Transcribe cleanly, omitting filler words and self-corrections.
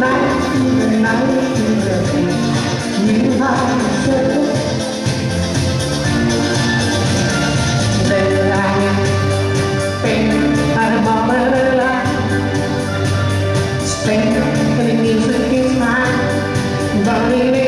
night to the night to the day. You are so there I am, spend at a moment of life, spend and the music is mine, burning